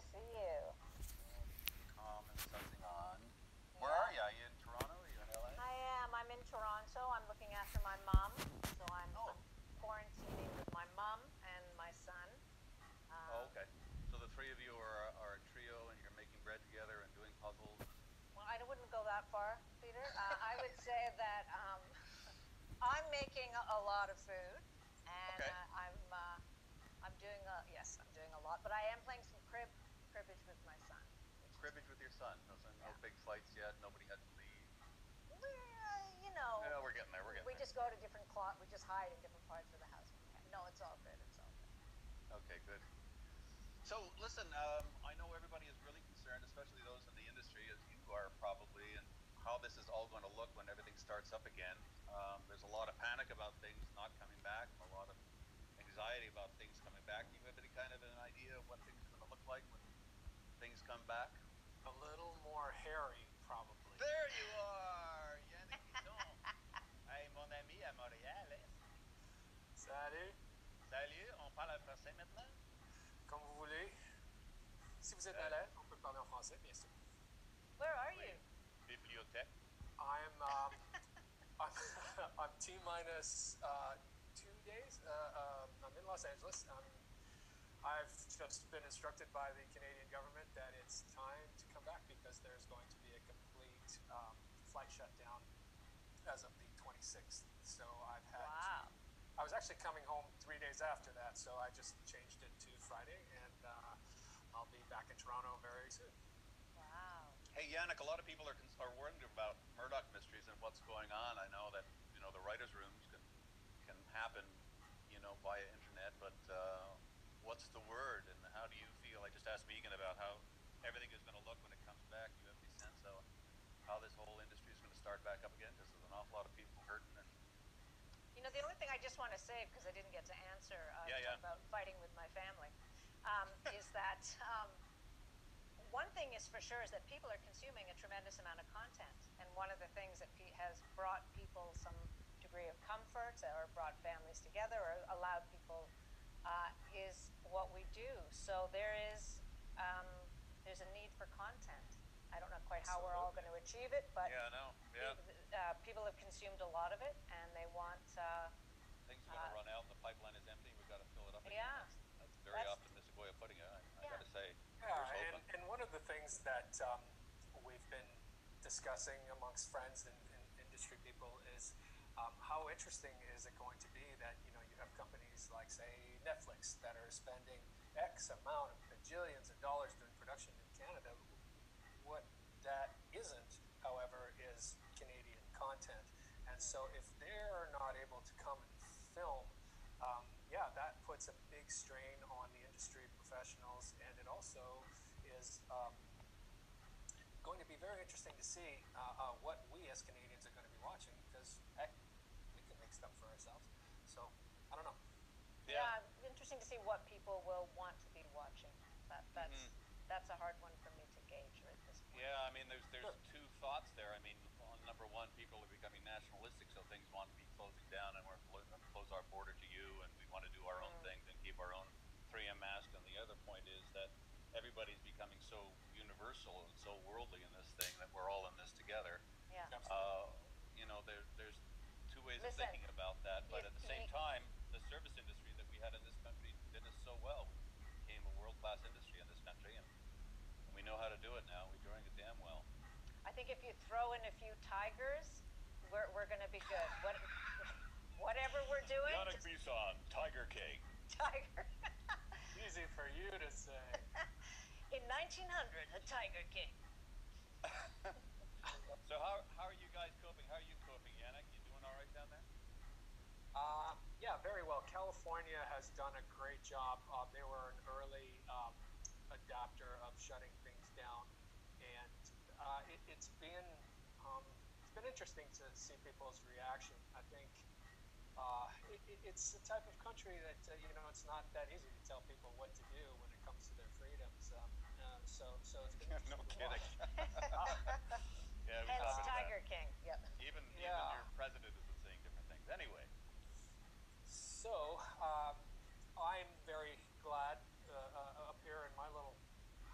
to see you. Calm and sussing on. Where Yeah. are you? Are you in Toronto? Are you in LA? I am. I'm in Toronto. I'm looking after my mom. So Oh. I'm quarantining with my mom and my son. Oh, okay. So the three of you are a trio and you're making bread together and doing puzzles. Well, I wouldn't go that far, Peter. I would say that I'm making a lot of food, and Okay. I'm doing I'm doing a lot, but I am playing some cribbage with my son. Cribbage with your son. No big fights yet. Nobody had to leave. Yeah, we're getting there. We just go to different we just hide in different parts of the house. No, it's all good. It's all good. Okay, good. So listen, I know everybody is really concerned, especially those in the industry, as you are probably, and how this is all going to look when everything starts up again. There's a lot of panic about things not coming back, a lot of anxiety about things coming back. Do you have any kind of an idea of what things are going to look like when things come back? A little more hairy, probably. There you are, Yannick Bisson. Hey, mon ami à Montréal. Salut, Salut, on parle en français maintenant? comme vous voulez. Si vous êtes à l'aise, on peut parler en français, bien sûr. Where are you? Bibliothèque. I'm I'm T minus 2 days. I'm in Los Angeles. I've just been instructed by the Canadian government that it's time to come back because there's going to be a complete flight shutdown as of the 26th. So I've had I was actually coming home 3 days after that, so I just changed it to Friday, and I'll be back in Toronto very soon. Wow. Hey, Yannick, a lot of people are wondering about Murdoch Mysteries and what's going on. I know that the writers' rooms can happen via internet, but what's the word and how do you feel? I just asked Megan about how everything is going to look when it comes back. Do you have any sense of how this whole industry is going to start back up again? Because there's an awful lot of people hurting. And the only thing I just want to say, because I didn't get to answer about fighting with my family, is that one thing is for sure is that people are consuming a tremendous amount of content, and one of the things that has brought people some degree of comfort or brought families together or allowed people is what we do. So there's a need for content. I don't know quite how we're all going to achieve it, but people have consumed a lot of it, and they want things are going to run out and the pipeline is empty. We've got to fill it up again. Yeah. That's a very optimistic way of putting it, I got to say. Yeah, and one of the things that we've been discussing amongst friends and industry people is how interesting is it going to be that you have companies like, say, Netflix that are spending X amount of bajillions of dollars doing production in Canada. What that isn't, however, is Canadian content. And so if they're not able to come and film, that puts a big strain on the industry professionals, and it also is going to be very interesting to see what we as Canadians are going to be watching, because heck, we can make stuff for ourselves. So I don't know. Yeah, interesting to see what people will want to be watching. That's a hard one for me to gauge at this point. Yeah, I mean, there's two thoughts there. I mean, number one, people are becoming nationalistic, so things want to be closing down, and we're going to close our border to you, and we want to do our own things and keep our own 3M mask. And the other point is that everybody's becoming so universal and so worldly in this thing that we're all in this together. Yeah. There's two ways of thinking about that, but at the same time, the service industry that we had in this country did us so well. We became a world-class industry in this country, and we know how to do it now. We're doing it damn well. I think if you throw in a few tigers, we're going to be good. Whatever we're doing. Yannick Bisson, Tiger King. Tiger. Easy for you to say. In 1900, a Tiger King. So how are you guys coping? How are you coping, Yannick? You doing all right down there? Yeah, very well. California has done a great job. They were an early adapter of shutting things down, and it's been interesting to see people's reaction. I think it's the type of country that it's not that easy to tell people what to do when it comes to their freedoms. So it's been no kidding. Hence Tiger King. Yep. Even your president is saying different things. Anyway. So I'm very glad up here in my little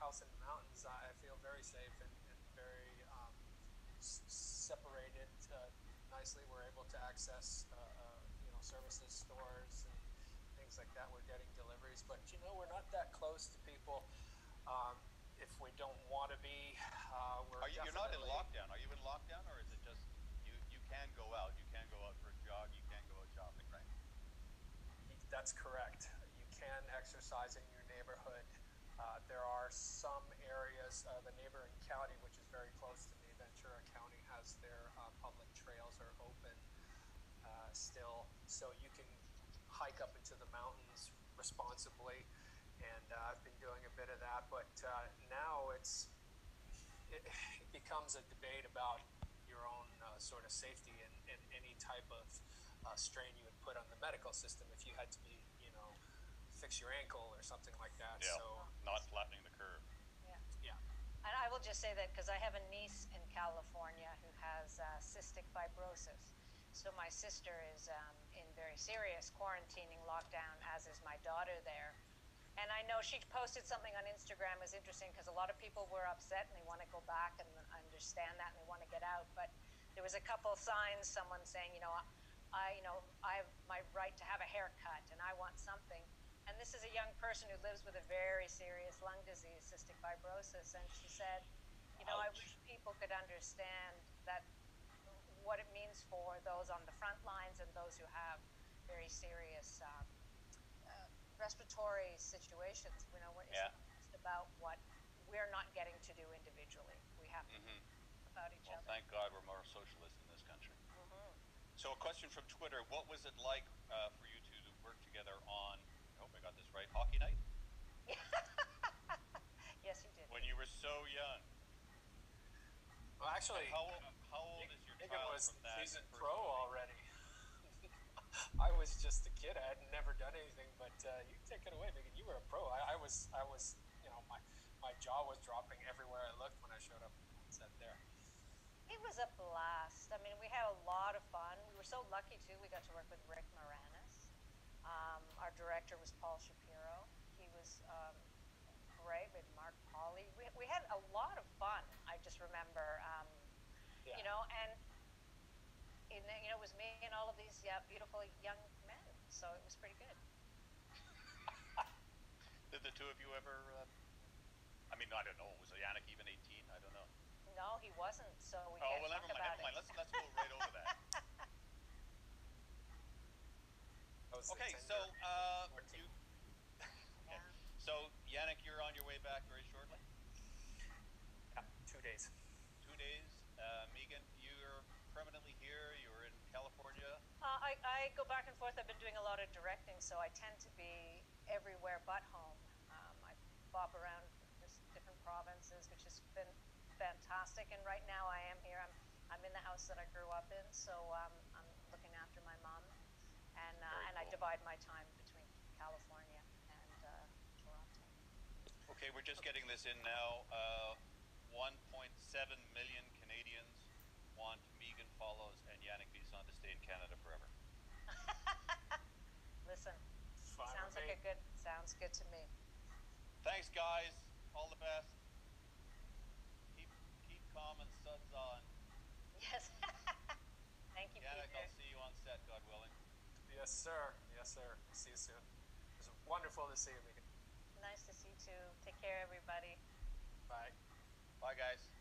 house in the mountains, I feel very safe and very separated nicely. We're able to access services, stores, and things like that. We're getting deliveries, but we're not that close to people. If we don't want to be, you're not in lockdown. Are you in lockdown, or is it just you can go out? You can go out for a jog. You can go out shopping, right? That's correct. You can exercise in your neighborhood. There are some areas, the neighboring county, which is very close to me, Ventura County, has their public trails are open still, so you can hike up into the mountains responsibly, and I've been doing a bit of that, but now it becomes a debate about your own sort of safety and any type of strain you would put on the medical system if you had to be, fix your ankle or something like that. Yeah, so not flattening the curve. Yeah. And I will just say that because I have a niece in California who has cystic fibrosis. So my sister is in very serious quarantining lockdown, as is my daughter there. And I know she posted something on Instagram. It was interesting because a lot of people were upset and they want to go back and understand that and they want to get out. But there was a couple signs, someone saying, I have my right to have a haircut and I want something. And this is a young person who lives with a very serious lung disease, cystic fibrosis. And she said, I wish people could understand that what it means for those on the front lines and those who have very serious respiratory situations. It's not just about what we're not getting to do individually. We have to think about each other. Thank God we're more socialist in this country. So a question from Twitter: what was it like for you two to work together on, I hope I got this right, Hockey Night? Yes, you did. When you were so young. Well, actually, how old is your child was from that? He's a pro already. I was just a kid. I had never done anything, but you take it away, Megan. You were a pro. I was, my jaw was dropping everywhere I looked when I showed up on set there. It was a blast. I mean, we had a lot of fun. We were so lucky, too. We got to work with Rick Moranis. Our director was Paul Shapiro. He was great with Mark Pauly. We had a lot of fun. I just remember, and it was me and all of these beautiful young men. So it was pretty good. Did the two of you ever, I don't know, was Yannick even 18? I don't know. No, he wasn't, so we can't talk about never mind. Let's go right over that. Okay, so so Yannick, you're on your way back very shortly? Yeah, 2 days. 2 days. Megan, you're permanently here. You're in California. I go back and forth. I've been doing a lot of directing, so I tend to be everywhere but home. I bop around just different provinces, which has been fantastic. And right now I am here. I'm in the house that I grew up in, so I'm looking after my mom, and I divide my time between California and Toronto. Okay, we're just getting this in now. 1.7 million Canadians want Megan Follows and Yannick Bisson to stay in Canada forever. Listen, sounds good to me. Thanks, guys. All the best. Keep calm and suds on. Yes. Thank you, Yannick, Peter. I'll see you on set, God willing. Yes, sir. Yes, sir. See you soon. It was wonderful to see you, Megan. Nice to see you too. Take care, everybody. Bye. Bye, guys.